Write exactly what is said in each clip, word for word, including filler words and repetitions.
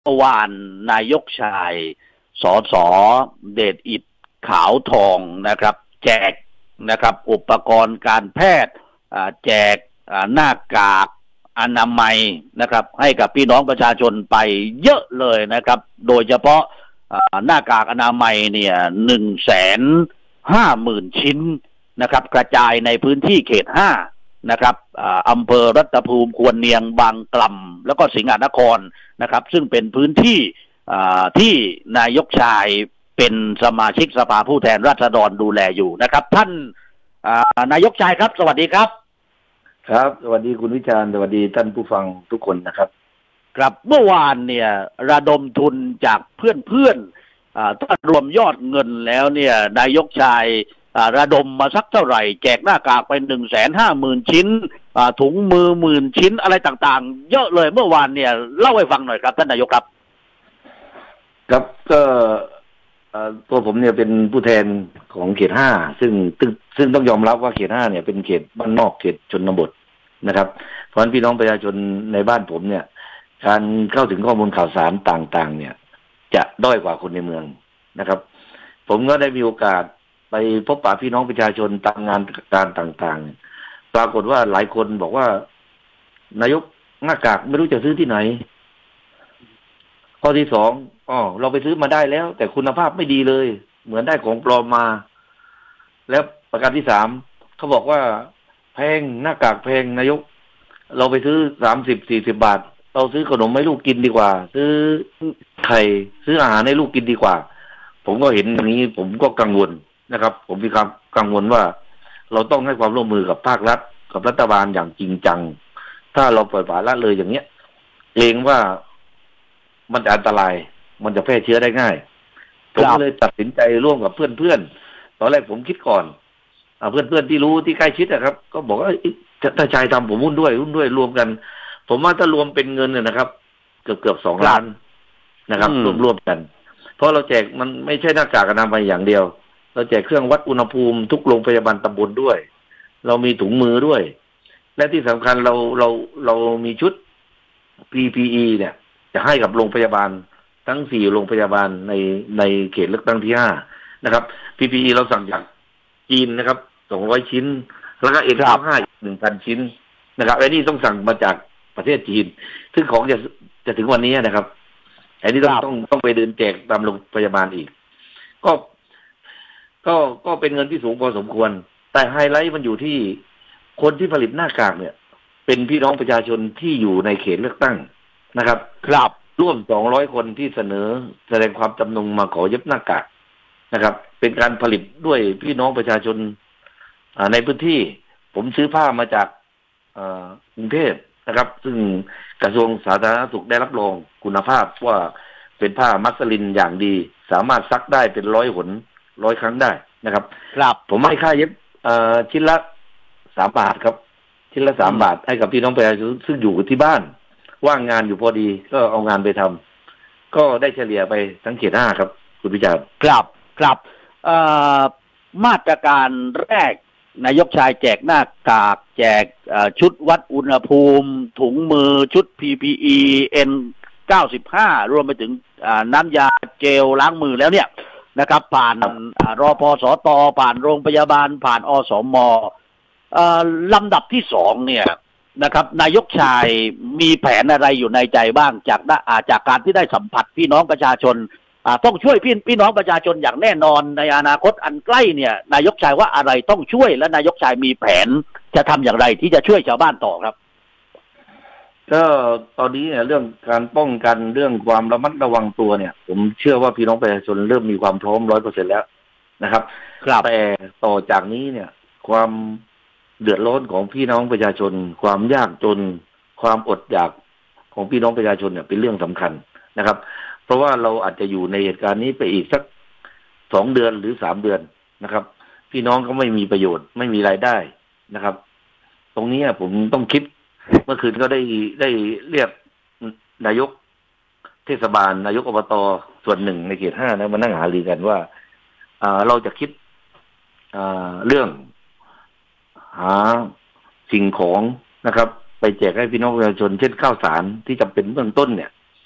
เมื่อวานนายกชายสสเดชอิฐขาวทองนะครับแจกนะครับอุปกรณ์การแพทย์แจกหน้ากากอนามัยนะครับให้กับพี่น้องประชาชนไปเยอะเลยนะครับโดยเฉพาะหน้ากากอนามัยเนี่ยหนึ่งแสนห้าหมื่นชิ้นนะครับกระจายในพื้นที่เขตห้านะครับอำเภอรัตภูมิควรเนียงบางกล่ำแล้วก็สิงหนครนะครับซึ่งเป็นพื้นที่ที่นายกชายเป็นสมาชิกสภาผู้แทนราษฎรดูแลอยู่นะครับท่านนายกชายครับสวัสดีครับครับสวัสดีคุณวิชาญสวัสดีท่านผู้ฟังทุกคนนะครับครับเมื่อวานเนี่ยระดมทุนจากเพื่อนๆถ้ารวมยอดเงินแล้วเนี่ยนายกชายระดมมาสักเท่าไหร่แจกหน้ากากไปหนึ่งแสนห้าหมื่นชิ้นถุงมือหมื่นชิ้นอะไรต่างๆเยอะเลยเมื่อวานเนี่ยเล่าให้ฟังหน่อยครับท่านนายกครับครับก็ตัวผมเนี่ยเป็นผู้แทนของเขตห้าซึ่งซึ่งต้องยอมรับว่าเขตห้าเนี่ยเป็นเขตบ้านนอกเขตชนบทนะครับเพราะฉะนั้นพี่น้องประชาชนในบ้านผมเนี่ยการเข้าถึงข้อมูลข่าวสารต่างๆเนี่ยจะด้อยกว่าคนในเมืองนะครับผมก็ได้มีโอกาสไปพบปะพี่น้องประชาชนตามงานการต่างๆปรากฏว่าหลายคนบอกว่านายกหน้ากากไม่รู้จะซื้อที่ไหนข้อที่สองอ๋อเราไปซื้อมาได้แล้วแต่คุณภาพไม่ดีเลยเหมือนได้ของปลอมมาแล้วประการที่สามเขาบอกว่าแพงหน้ากากแพงนายกเราไปซื้อสามสิบสี่สิบบาทเราซื้อขนมให้ลูกกินดีกว่าซื้อไข่ซื้ออาหารให้ลูกกินดีกว่าผมก็เห็นอย่างนี้ผมก็กังวลนะครับผมมีความกังวลว่าเราต้องให้ความร่วมมือกับภาครัฐกับรัฐบาลอย่างจริงจังถ้าเราปล่อยปละละเลยอย่างเนี้ยเกรงว่ามันจะอันตรายมันจะแพร่เชื้อได้ง่ายผมก็เลยตัดสินใจร่วมกับเพื่อนๆตอนแรกผมคิดก่อนเพื่อนๆที่รู้ที่ใกล้ชิดนะครับก็บอกว่าถ้าชายทำผมหุ้นด้วยหุ้นด้วยรวมกันผมว่าถ้ารวมเป็นเงินเนี่ยนะครับเกือบเกือบสองล้านนะครับรวมรวมกันเพราะเราแจกมันไม่ใช่หน้ากากอนามัยอย่างเดียวเราแจกเครื่องวัดอุณหภูมิทุกโรงพยาบาลตำบลด้วยเรามีถุงมือด้วยและที่สำคัญเราเราเรามีชุด พี พี อี เนี่ยจะให้กับโรงพยาบาลทั้งสี่โรงพยาบาลในในเขตเลือกตั้งที่ห้านะครับ พี พี อี เราสั่งจากจีนนะครับสองร้อยชิ้นแล้วก็ เอ็น เก้าสิบห้า อีก หนึ่งพัน ชิ้นนะครับไอ้นี่ต้องสั่งมาจากประเทศจีนซึ่งของจะจะถึงวันนี้นะครับไอ้นี่ต้องต้องต้องไปเดินแจกตามโรงพยาบาลอีกก็ก็ก็เป็นเงินที่สูงพอสมควรแต่ไฮไลท์มันอยู่ที่คนที่ผลิตหน้ากากเนี่ยเป็นพี่น้องประชาชนที่อยู่ในเขตเลือกตั้งนะครับครับร่วมสองร้อยคนที่เสนอแสดงความจำนงมาขอเย็บหน้ากากนะครับเป็นการผลิตด้วยพี่น้องประชาชนในพื้นที่ผมซื้อผ้ามาจากกรุงเทพนะครับซึ่งกระทรวงสาธารณสุขได้รับรองคุณภาพว่าเป็นผ้ามัสลินอย่างดีสามารถซักได้เป็นร้อยหนร้อยครั้งได้นะครับครับผมให้ค่าเย็บชิ้นละสามบาทครับชิ้นละสามบาทให้กับพี่น้องประชาชนซึ่งอยู่ที่บ้านว่างงานอยู่พอดีก็เอางานไปทำก็ได้เฉลี่ยไปทั้งเขตห้าครับคุณพิจารณ์ครับครับมาตรการแรกนายกชายแจกหน้ากากแจกชุดวัดอุณหภูมิถุงมือชุด พี พี อี เอ็น เก้าสิบห้ารวมไปถึงน้ำยาเจลล้างมือแล้วเนี่ยนะครับผ่านรพสตผ่านโรงพยาบาลผ่านอสมลำดับที่สองเนี่ยนะครับนายกชายมีแผนอะไรอยู่ในใจบ้างจากจากการที่ได้สัมผัสพี่น้องประชาชนต้องช่วยพี่พี่น้องประชาชนอย่างแน่นอนในอนาคตอันใกล้เนี่ยนายกชายว่าอะไรต้องช่วยและนายกชายมีแผนจะทำอย่างไรที่จะช่วยชาวบ้านต่อครับก็ตอนนี้เนี่ยเรื่องการป้องกันเรื่องความระมัดระวังตัวเนี่ยผมเชื่อว่าพี่น้องประชาชนเริ่มมีความพร้อมร้อยเปอร์เซ็นต์แล้วนะครับแต่ต่อจากนี้เนี่ยความเดือดร้อนของพี่น้องประชาชนความยากจนความอดอยากของพี่น้องประชาชนเนี่ยเป็นเรื่องสำคัญนะครับเพราะว่าเราอาจจะอยู่ในเหตุการณ์นี้ไปอีกสักสองเดือนหรือสามเดือนนะครับพี่น้องก็ไม่มีประโยชน์ไม่มีรายได้นะครับตรงนี้ผมต้องคิดเมื่อคืนก็ได้ได้เรียกนายกเทศบาลนายกอบตส่วนหนึ่งในเขตห้านะมานั่งหารือกันว่าเราจะคิดเรื่องหาสิ่งของนะครับไปแจกให้พี่น้องประชาชนเช่นข้าวสารที่จำเป็นเบื้องต้นเนี่ย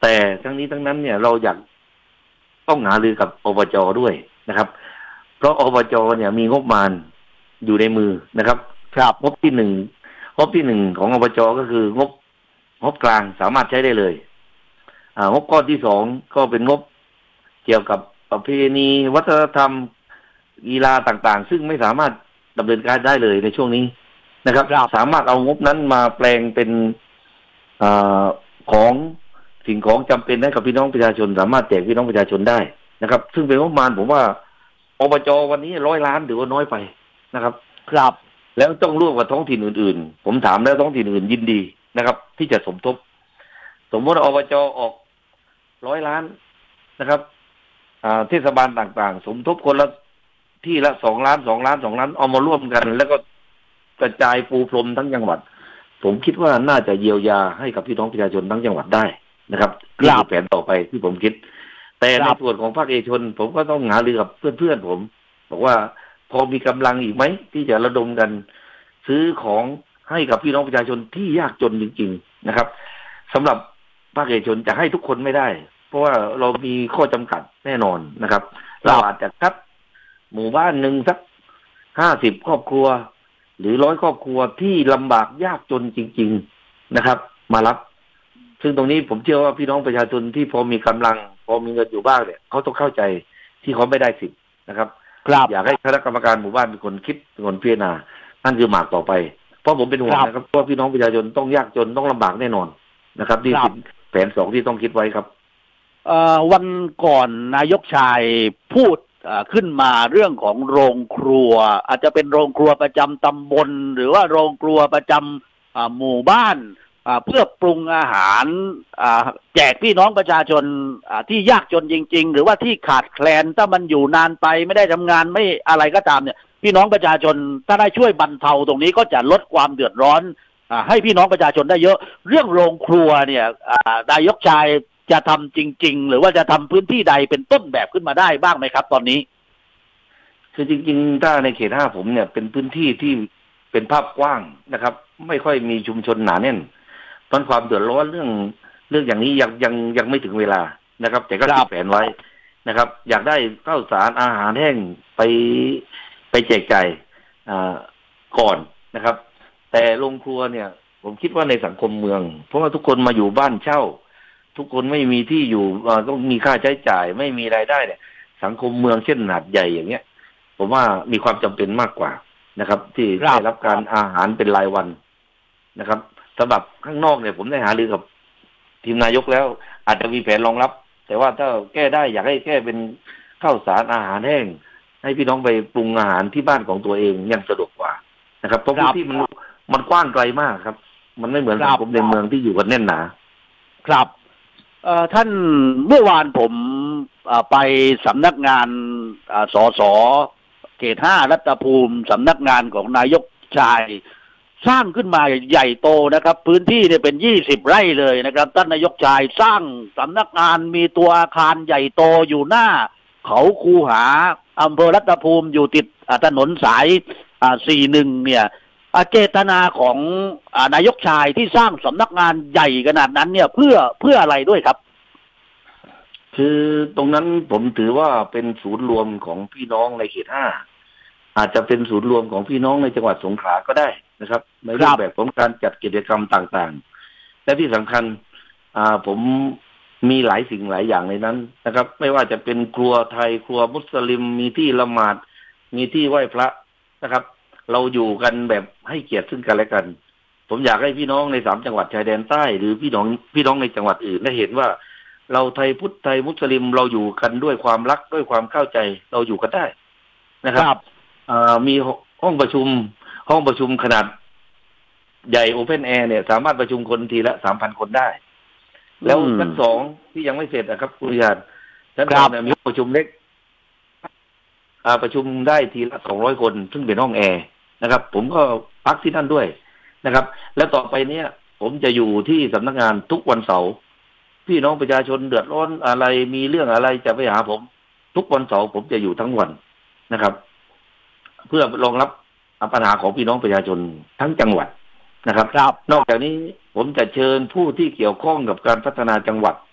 แต่ทั้งนี้ทั้งนั้นเนี่ยเราอยากต้องหารือกับอบจ.ด้วยนะครับเพราะอบจ.เนี่ยมีงบประมาณอยู่ในมือนะครับครับงบที่หนึ่งงบที่หนึ่งของอบจ.ก็คืองบงบกลางสามารถใช้ได้เลยอ่างบก้อนที่สองก็เป็นงบเกี่ยวกับประเพณีวัฒนธรรมกีฬาต่างๆซึ่งไม่สามารถดำเนินการได้เลยในช่วงนี้นะครับสามารถเอางบนั้นมาแปลงเป็นอ่าของสิ่งของจำเป็นให้กับพี่น้องประชาชนสามารถแจกพี่น้องประชาชนได้นะครับซึ่งเป็นงบประมาณผมว่าอบจ.วันนี้ร้อยล้านถือว่าน้อยไปนะครับครับแล้วต้องร่วมกับท้องถิ่นอื่นๆผมถามแล้วท้องถิ่นอื่นยินดีนะครับที่จะสมทบสมมติอบจ.ออกร้อยล้านนะครับเทศบาลต่างๆสมทบคนละที่ละสองล้านสองล้านสองล้านเอามาร่วมกันแล้วก็กระจายปูพรมทั้งจังหวัดผมคิดว่าน่าจะเยียวยาให้กับพี่น้องประชาชนทั้งจังหวัดได้นะครับนี่คือแผนต่อไปที่ผมคิดแต่ในส่วนของภาคเอกชนผมก็ต้องหารือกับเพื่อนๆผมบอกว่าพอมีกำลังอีกไหมที่จะระดมกันซื้อของให้กับพี่น้องประชาชนที่ยากจนจริงๆนะครับสำหรับภาคเอกชนจะให้ทุกคนไม่ได้เพราะว่าเรามีข้อจำกัดแน่นอนนะครับเราอาจจะคัดหมู่บ้านหนึ่งสักห้าสิบครอบครัวหรือร้อยครอบครัวที่ลำบากยากจนจริงๆนะครับมารับซึ่งตรงนี้ผมเชื่อว่าพี่น้องประชาชนที่พอมีกำลังพอมีเงินอยู่บ้างเนี่ยเขาต้องเข้าใจที่เขาไม่ได้สิทธิ์นะครับอยากให้คณะกรรมการหมู่บ้านเป็นคนคิดเป็นคนพิจารณานั่นคือหมากต่อไปเพราะผมเป็นห่วงนะครับเพราะพี่น้องประชาชนต้องยากจนต้องลำบากแน่นอนนะครับนี่เป็นแผนสองที่ต้องคิดไว้ครับวันก่อนนายกชายพูดขึ้นมาเรื่องของโรงครัวอาจจะเป็นโรงครัวประจำตำบลหรือว่าโรงครัวประจำหมู่บ้านเพื่อปรุงอาหารแจกพี่น้องประชาชนที่ยากจนจริงๆหรือว่าที่ขาดแคลนถ้ามันอยู่นานไปไม่ได้ทำงานไม่อะไรก็ตามเนี่ยพี่น้องประชาชนถ้าได้ช่วยบรรเทาตรงนี้ก็จะลดความเดือดร้อนให้พี่น้องประชาชนได้เยอะเรื่องโรงครัวเนี่ยนายกชายจะทำจริงๆหรือว่าจะทำพื้นที่ใดเป็นต้นแบบขึ้นมาได้บ้างไหมครับตอนนี้คือจริงๆถ้าในเขตห้าผมเนี่ยเป็นพื้นที่ที่เป็นภาพกว้างนะครับไม่ค่อยมีชุมชนหนาแน่นตอนความเดือดร้อนเรื่องเรื่องอย่างนี้ยังยังยังไม่ถึงเวลานะครับแต่ก็คิดแผนไว้นะครับอยากได้ข้าวสารอาหารแห้งไปไปแจกจ่ายก่อนนะครับแต่โรงครัวเนี่ยผมคิดว่าในสังคมเมืองเพราะว่าทุกคนมาอยู่บ้านเช่าทุกคนไม่มีที่อยู่ต้องมีค่าใช้จ่ายไม่มีรายได้เนี่ยสังคมเมืองเช่นหาดใหญ่อย่างเงี้ยผมว่ามีความจำเป็นมากกว่านะครับที่ได้รับการอาหารเป็นรายวันนะครับสำหรับข้างนอกเนี่ยผมได้หารือกับทีมนายกแล้วอาจจะมีแผนรองรับแต่ว่าถ้าแก้ได้อยากให้แก้เป็นข้าวสารอาหารแห้งให้พี่น้องไปปรุงอาหารที่บ้านของตัวเองยังสะดวกกว่านะครับเพราะพื้นที่มันมันกว้างไกลมากครับมันไม่เหมือนสังคมในเมืองที่อยู่กันแน่นหนาครับเอ่อท่านเมื่อวานผมไปสำนักงานสสเขตห้ารัตภูมิสำนักงานของนายกชายสร้างขึ้นมาใหญ่โตนะครับพื้นที่เนี่ยเป็นยี่สิบไร่เลยนะครับท่านนายกชายสร้างสำนักงานมีตัวอาคารใหญ่โตอยู่หน้าเขาคูหาอำเภอรัตภูมิอยู่ติดถนนสายสี่หนึ่งเนี่ยเจตนาของนายกชายที่สร้างสำนักงานใหญ่ขนาดนั้นเนี่ยเพื่อเพื่ออะไรด้วยครับคือตรงนั้นผมถือว่าเป็นศูนย์รวมของพี่น้องในเขตห้าอาจจะเป็นศูนย์รวมของพี่น้องในจังหวัดสงขลาก็ได้นะครับในรูปแบบของการจัดกิจกรรมต่างๆและที่สำคัญผมมีหลายสิ่งหลายอย่างในนั้นนะครับไม่ว่าจะเป็นครัวไทยครัวมุสลิมมีที่ละหมาดมีที่ไหว้พระนะครับเราอยู่กันแบบให้เกียรติซึ่งกันและกันผมอยากให้พี่น้องในสามจังหวัดชายแดนใต้หรือพี่น้องพี่น้องในจังหวัดอื่นได้เห็นว่าเราไทยพุทธไทยมุสลิมเราอยู่กันด้วยความรักด้วยความเข้าใจเราอยู่กันได้นะครับมีห้องประชุมห้องประชุมขนาดใหญ่โอเพนแอร์เนี่ยสามารถประชุมคนทีละสามพันคนได้แล้วชั้นสองที่ยังไม่เสร็จนะครับคุณญาติชั้นสองเนี่ยมีห้องประชุมเล็กประชุมได้ทีละสองร้อยคนซึ่งเป็นห้องแอร์นะครับผมก็พักที่นั่นด้วยนะครับแล้วต่อไปเนี้ยผมจะอยู่ที่สำนักงานทุกวันเสาร์พี่น้องประชาชนเดือดร้อนอะไรมีเรื่องอะไรจะไปหาผมทุกวันเสาร์ผมจะอยู่ทั้งวันนะครับเพื่อรองรับปัญหาของพี่น้องประชาชนทั้งจังหวัดนะครับนอกจากนี้ผมจะเชิญผู้ที่เกี่ยวข้องกับการพัฒนาจังหวัด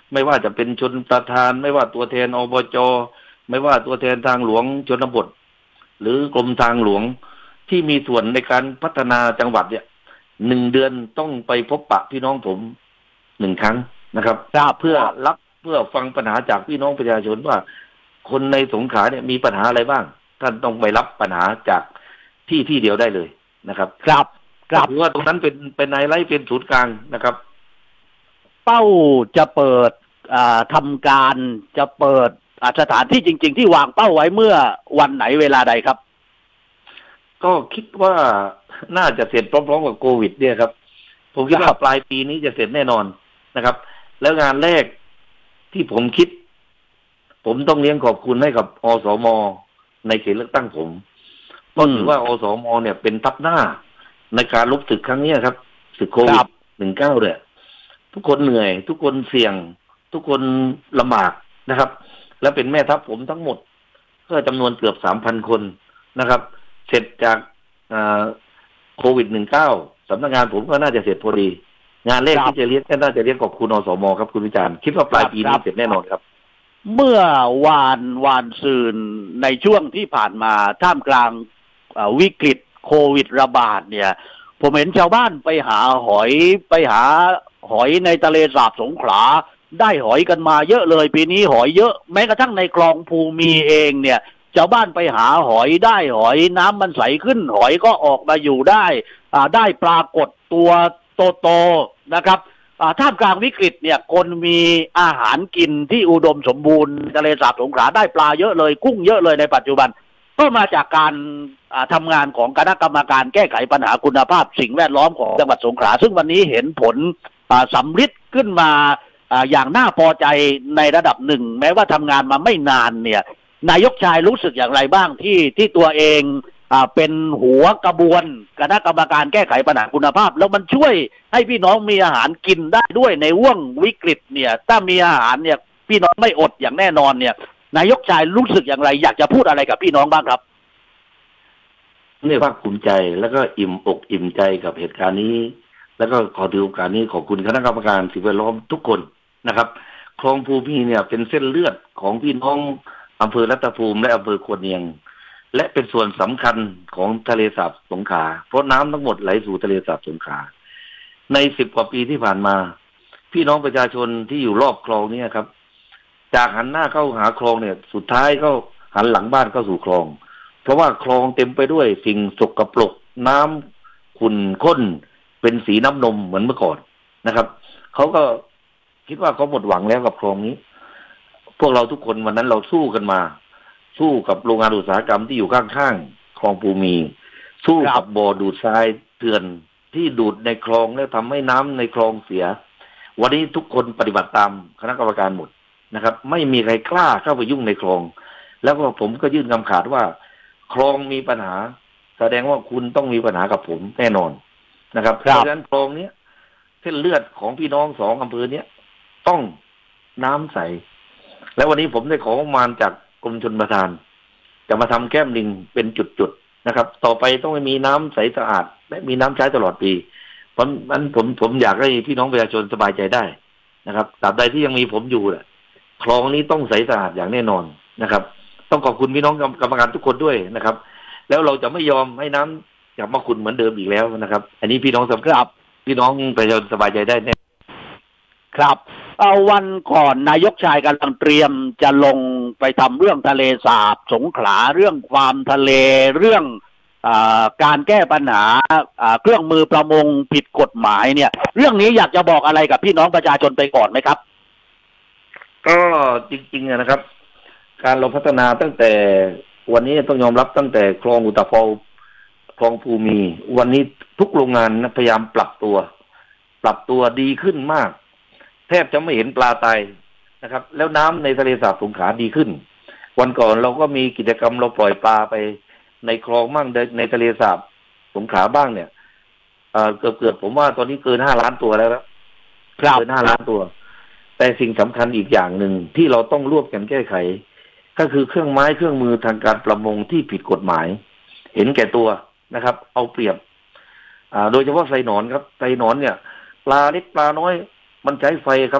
ไม่ว่าจะเป็นชนประธานไม่ว่าตัวแทนอบจ.ไม่ว่าตัวแทนทางหลวงชนบทหรือกรมทางหลวงที่มีส่วนในการพัฒนาจังหวัดเนี่ยหนึ่งเดือนต้องไปพบปะพี่น้องผมหนึ่งครั้งนะครับเพื่อรับเพื่อฟังปัญหาจากพี่น้องประชาชนว่าคนในสงขลาเนี่ยมีปัญหาอะไรบ้างท่านต้องไปรับปัญหาจากที่ที่เดียวได้เลยนะครับครับครับถือว่าตรงนั้นเป็นเป็นไฮไลท์เป็นศูนย์กลางนะครับเป้าจะเปิดทำการจะเปิดสถานที่จริงๆที่วางเป้าไว้เมื่อวันไหนเวลาใดครับก็คิดว่าน่าจะเสร็จพร้อมๆกับโควิดเนี่ยครับผมคิดว่าปลายปีนี้จะเสร็จแน่นอนนะครับแล้วงานแรกที่ผมคิดผมต้องเลี้ยงขอบคุณให้กับอสม.ในเขตเลือกตั้งผมก็ถือว่าอสม.เนี่ยเป็นทัพหน้าในการลบศึกครั้งนี้ครับศึกโควิดหนึ่งเก้าเนี่ยทุกคนเหนื่อยทุกคนเสี่ยงทุกคนลำบากนะครับและเป็นแม่ทัพผมทั้งหมดก็จำนวนเกือบสามพันคนนะครับเสร็จจากโควิดหนึ่งเก้าสำนักงานผมก็น่าจะเสร็จพอดีงานแรกที่จะเรียกก็น่าจะเรียกขอบคุณอสม.ครับคุณวิจารณ์คิดว่าปลายปีนี้เสร็จแน่นอนครับเมื่อวานวานซืนในช่วงที่ผ่านมาท่ามกลางวิกฤตโควิดระบาดเนี่ยผมเห็นชาวบ้านไปหาหอยไปหาหอยในทะเลสาบสงขลาได้หอยกันมาเยอะเลยปีนี้หอยเยอะแม้กระทั่งในคลองภูมีเองเนี่ยชาวบ้านไปหาหอยได้หอยน้ำมันใสขึ้นหอยก็ออกมาอยู่ได้อ่าได้ปรากฏตัวโตๆนะครับอ่าท่ามกลางวิกฤตเนี่ยคนมีอาหารกินที่อุดมสมบูรณ์ทะเลสาบสงขลาได้ปลาเยอะเลยกุ้งเยอะเลยในปัจจุบันก็มาจากการทำงานของคณะกรรมการแก้ไขปัญหาคุณภาพสิ่งแวดล้อมของจังหวัดสงขลาซึ่งวันนี้เห็นผลสำฤทธิ์ขึ้นมาอย่างน่าพอใจในระดับหนึ่งแม้ว่าทำงานมาไม่นานเนี่ยนายกชายรู้สึกอย่างไรบ้างที่ที่ตัวเองเป็นหัวกระบวนคณะกรรมการแก้ไขปัญหาคุณภาพแล้วมันช่วยให้พี่น้องมีอาหารกินได้ด้วยในห่วงวิกฤตเนี่ยถ้ามีอาหารเนี่ยพี่น้องไม่อดอย่างแน่นอนเนี่ยนายกชายรู้สึกอย่างไรอยากจะพูดอะไรกับพี่น้องบ้างครับเนี่ยภาคภูมิใจแล้วก็อิ่มอกอิ่มใจกับเหตุการณ์นี้แล้วก็ขอถือโอกาสนี้ขอบคุณคณะกรรมการสิ่งแวดล้อมทุกคนนะครับคลองภูมีเนี่ยเป็นเส้นเลือดของพี่น้องอำเภอรัตภูมิและอำเภอควรเนียงและเป็นส่วนสำคัญของทะเลสาบสงขลาเพราะน้ำทั้งหมดไหลสู่ทะเลสาบสงขลาในสิบกว่าปีที่ผ่านมาพี่น้องประชาชนที่อยู่รอบคลองนี้ครับจากหันหน้าเข้าหาคลองเนี่ยสุดท้ายก็หันหลังบ้านเข้าสู่คลองเพราะว่าคลองเต็มไปด้วยสิ่งสกปรกน้ำขุ่นข้นเป็นสีน้ำนมเหมือนเมื่อก่อนนะครับเขาก็คิดว่าเขาหมดหวังแล้วกับคลองนี้พวกเราทุกคนวันนั้นเราสู้กันมาสู้กับโรงงานอุตสาหกรรมที่อยู่ข้างๆคลองภูมีสู้กับบ่อดูดทรายเถื่อนที่ดูดในคลองแล้วทำให้น้ำในคลองเสียวันนี้ทุกคนปฏิบัติตามคณะกรรมการหมดนะครับไม่มีใครกล้าเข้าไปยุ่งในคลองแล้วก็ผมก็ยื่นคำขาดว่าคลองมีปัญหาแสดงว่าคุณต้องมีปัญหากับผมแน่นอนนะครับเพราะฉะนั้นคลองนี้เส้นเลือดของพี่น้องสองอำเภอเนี้ยต้องน้ำใสและวันนี้ผมได้ของงบประมาณจากกรมชลประทานจะมาทำแก้มลิงเป็นจุดๆนะครับต่อไปต้องมีน้ำใสสะอาดและมีน้ำใช้ตลอดปีเพราะนั้นผมผมอยากให้พี่น้องประชาชนสบายใจได้นะครับตราบใดที่ยังมีผมอยู่แหละคลองนี้ต้องใสสะอาดอย่างแน่นอนนะครับต้องขอบคุณพี่น้องกรรมการทุกคนด้วยนะครับแล้วเราจะไม่ยอมให้น้ำกลับมาขุ่นเหมือนเดิมอีกแล้วนะครับอันนี้พี่น้องสำคัญพี่น้องประชาชนสบายใจได้แน่ครับเอาวันก่อนนายกชายกำลังเตรียมจะลงไปทำเรื่องทะเลสาบสงขลาเรื่องความทะเลเรื่องอ่าการแก้ปัญหาอ่าเครื่องมือประมงผิดกฎหมายเนี่ยเรื่องนี้อยากจะบอกอะไรกับพี่น้องประชาชนไปก่อนไหมครับก็จริงๆนะครับการเราพัฒนาตั้งแต่วันนี้ต้องยอมรับตั้งแต่คลองอุตภาวคลองภูมีวันนี้ทุกโรงงานนะพยายามปรับตัวปรับตัวดีขึ้นมากแทบจะไม่เห็นปลาตายนะครับแล้วน้ำในทะเลสาบสงขลาดีขึ้นวันก่อนเราก็มีกิจกรรมเราปล่อยปลาไปในคลองมั่งในทะเลสาบสงขลาบ้างเนี่ยเอ่อเกือบเกือบผมว่าตอนนี้เกินห้าล้านตัวแล้วครับเกินห้าล้านตัวแต่สิ่งสำคัญอีกอย่างหนึ่งที่เราต้องร่วมกันแก้ไขก็คือเครื่องไม้เครื่องมือทางการประมงที่ผิดกฎหมายเห็นแก่ตัวนะครับเอาเปรียบอ่าโดยเฉพาะไซหนอนครับไซหนอนเนี่ยปลาเล็กปลาน้อยมันใช้ไฟครับ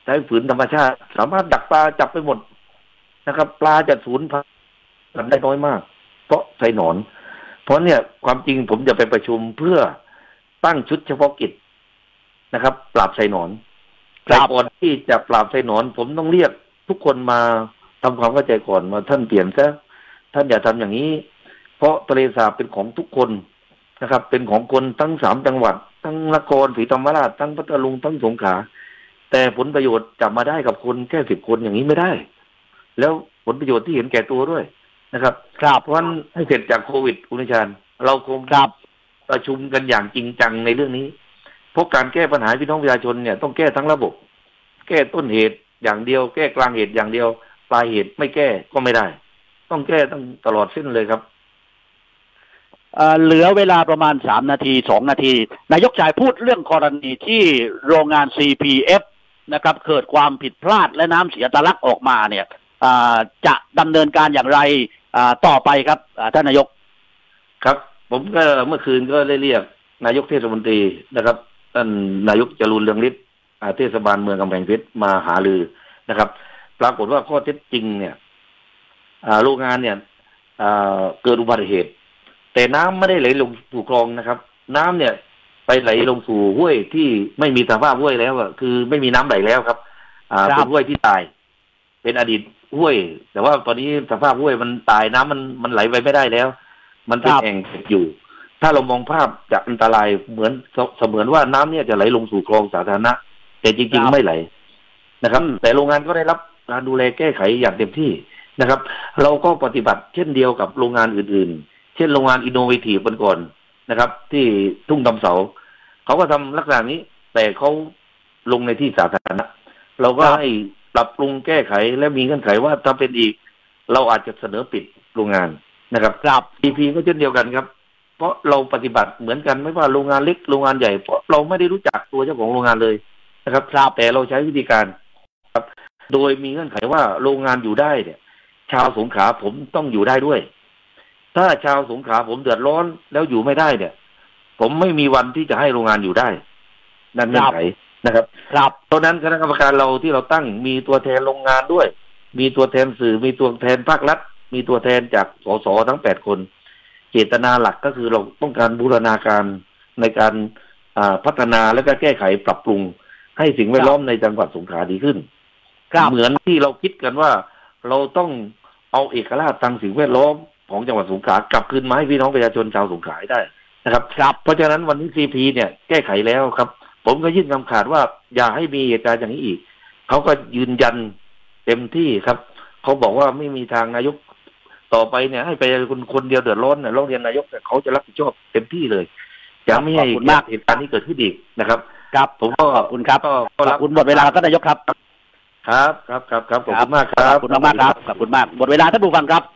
ใช้ฝืนธรรมชาติสามารถดักปลาจับไปหมดนะครับปลาจะสูญพันธุ์ได้น้อยมากเพราะไซหนอนเพราะเนี่ยความจริงผมจะไปประชุมเพื่อตั้งชุดเฉพาะกิจนะครับปราบไซหนอนแต่ก่อนที่จะปราบไซหนอนผมต้องเรียกทุกคนมาทำความเข้าใจก่อนมาท่านเปลี่ยนซะท่านอย่าทำอย่างนี้เพราะทะเลสาบเป็นของทุกคนนะครับเป็นของคนทั้งสามจังหวัดทั้งนครศรีธรรมราชทั้งพัทลุงทั้งสงขลาแต่ผลประโยชน์จับมาได้กับคนแค่สิบคนอย่างนี้ไม่ได้แล้วผลประโยชน์ที่เห็นแก่ตัวด้วยนะครับครับเพราะฉะนั้นให้เสร็จจากโควิดคุณนิชานเราคงประชุมกันอย่างจริงจังในเรื่องนี้เพราะการแก้ปัญหาพี่น้องประชาชนเนี่ยต้องแก้ทั้งระบบแก้ต้นเหตุอย่างเดียวแก้กลางเหตุอย่างเดียวปลายเหตุไม่แก้ก็ไม่ได้ต้องแก้ตั้งตลอดเส้นเลยครับเหลือเวลาประมาณสามนาทีสองนาทีนายกจ่ายพูดเรื่องกรณีที่โรงงาน ซี พี เอฟ นะครับเกิดความผิดพลาดและน้ำเสียทะลักออกมาเนี่ยจะดำเนินการอย่างไรต่อไปครับท่านนายกครับผมก็เมื่อคืนก็ได้เรียกนายกเทศมนตรีนะครับท่านนายกจรูญเรืองฤทธิ์เทศบาลเมืองกำแพงเพชรมาหารือนะครับปรากฏว่าข้อเท็จจริงเนี่ยโรงงานเนี่ยเกิดอุบัติเหตุแต่น้ำไม่ได้ไหลลงสู่คลองนะครับน้ำเนี่ยไปไหลลงสู่ห้วยที่ไม่มีสภาพห้วยแล้วอ่ะคือไม่มีน้ำไหลแล้วครับอ่าเป็นห้วยที่ตายเป็นอดีตห้วยแต่ว่าตอนนี้สภาพห้วยมันตายน้ำมันมันไหลไปไม่ได้แล้วมันเป็นแอ่งอยู่ถ้าเรามองภาพจะอันตรายเหมือนเสมือนว่าน้ำเนี่ยจะไหลลงสู่คลองสาธารณะแต่จริงๆไม่ไหลนะครับแต่โรงงานก็ได้รับการดูแลแก้ไขอย่างเต็มที่นะครับเราก็ปฏิบัติเช่นเดียวกับโรงงานอื่นๆเช่นโรงงานอินโนเวทีฟกันก่อนนะครับที่ทุ่งตำเสาเขาก็ทำลักษณะนี้แต่เขาลงในที่สาธารณะเราก็ให้ปรับปรุงแก้ไขและมีเงื่อนไขว่าถ้าเป็นอีกเราอาจจะเสนอปิดโรงงานนะครับครับ ซี พี ก็เช่นเดียวกันครับเพราะเราปฏิบัติเหมือนกันไม่ว่าโรงงานเล็กโรงงานใหญ่เพราะเราไม่ได้รู้จักตัวเจ้าของโรงงานเลยนะครับครับแต่เราใช้วิธีการครับโดยมีเงื่อนไขว่าโรงงานอยู่ได้เนี่ยชาวสงขลาผมต้องอยู่ได้ด้วยถ้าชาวสงขลาผมเดือดร้อนแล้วอยู่ไม่ได้เนี่ยผมไม่มีวันที่จะให้โรงงานอยู่ได้นั่นเงื่อนไขนะครับครับตอนนั้นคณะกรรมการเราที่เราตั้งมีตัวแทนโรงงานด้วยมีตัวแทนสื่อมีตัวแทนภาครัฐมีตัวแทนจากสสทั้งแปดคนเจตนาหลักก็คือเราต้องการบูรณาการในการพัฒนาและก็แก้ไขปรับปรุงให้สิ่งแวดล้อมในจังหวัดสงขลาดีขึ้นเหมือนที่เราคิดกันว่าเราต้องเอาเอกราชทางสิ่งแวดล้อมของจังหวัดสงขลากลับคืนมาให้พี่น้องประชาชนชาวสงขลาได้นะครับเพราะฉะนั้นวันนี้ ซี พี เนี่ยแก้ไขแล้วครับผมก็ยื่นคำขาดว่าอย่าให้มีเหตุการณ์อย่างนี้อีกเขาก็ยืนยันเต็มที่ครับเขาบอกว่าไม่มีทางนายกต่อไปเนี่ยให้ไปคนคนเดียวเดือดร้อนเนี่ยร้องเรียนนายกแต่เขาจะรับผิดชอบเต็มที่เลยจะไม่ให้เหตุการณ์นี้เกิดขึ้นอีกนะครับครับผมก็ขอบคุณครับขอบคุณหมดเวลาท่านนายกครับครับครับครับครับขอบคุณมากครับขอบคุณมากครับขอบคุณมากหมดเวลาท่านผู้ฟังครับ